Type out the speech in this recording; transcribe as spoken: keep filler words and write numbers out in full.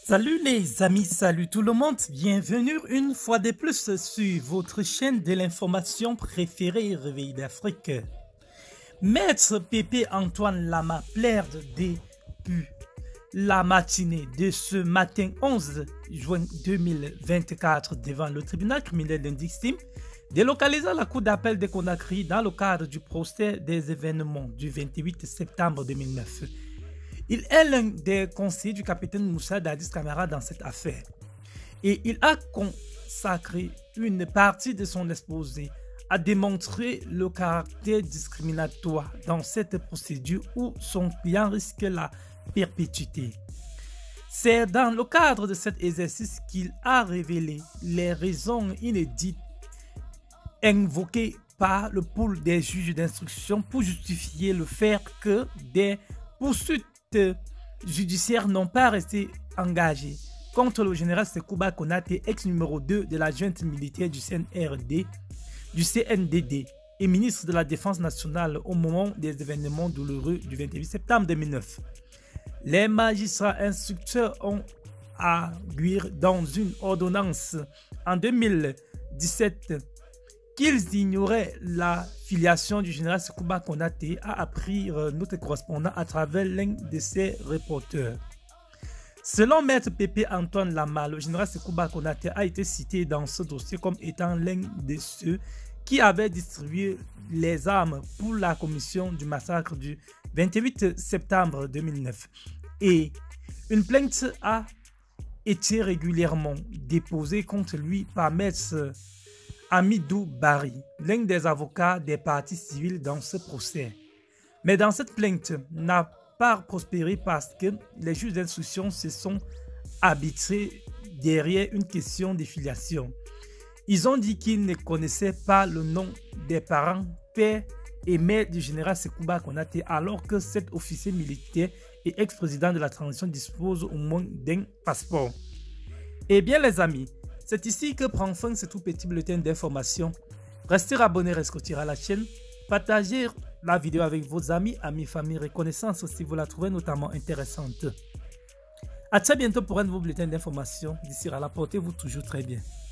Salut les amis, salut tout le monde, bienvenue une fois de plus sur votre chaîne de l'information préférée Réveil d'Afrique. Maître Pépé Antoine Lama plaide depuis la matinée de ce matin onze juin deux mille vingt-quatre devant le tribunal criminel d'Indixim, délocalisé à la cour d'appel de Conakry dans le cadre du procès des événements du vingt-huit septembre deux mille neuf. Il est l'un des conseillers du capitaine Moussa Dadis Camara dans cette affaire et il a consacré une partie de son exposé à démontrer le caractère discriminatoire dans cette procédure où son client risque la perpétuité. C'est dans le cadre de cet exercice qu'il a révélé les raisons inédites invoquées par le pool des juges d'instruction pour justifier le fait que des poursuites judiciaires n'ont pas resté engagées contre le général Sekouba Konaté, ex-numéro deux de la junte militaire du C N R D, du C N D D et ministre de la Défense nationale au moment des événements douloureux du vingt-huit septembre deux mille neuf. Les magistrats instructeurs ont argué dans une ordonnance en deux mille dix-sept qu'ils ignoraient la filiation du général Sekouba Konaté, a appris notre correspondant à travers l'un de ses reporters. Selon Maître Pépé Antoine Lama, le général Sekouba Konaté a été cité dans ce dossier comme étant l'un de ceux qui avaient distribué les armes pour la commission du massacre du vingt-huit septembre deux mille neuf. Et une plainte a été régulièrement déposée contre lui par Maître Amidou Bari, l'un des avocats des parties civiles dans ce procès. Mais dans cette plainte n'a pas prospéré parce que les juges d'instruction se sont arbitrés derrière une question de filiation. Ils ont dit qu'ils ne connaissaient pas le nom des parents, père et mère du général Sekouba Konaté, alors que cet officier militaire et ex-président de la transition dispose au moins d'un passeport. Eh bien les amis, c'est ici que prend fin ce tout petit bulletin d'information. Restez abonnés, rescottir à la chaîne. Partagez la vidéo avec vos amis, amis, famille, reconnaissance si vous la trouvez notamment intéressante. A très bientôt pour un nouveau bulletin d'information. D'ici là, portez-vous toujours très bien.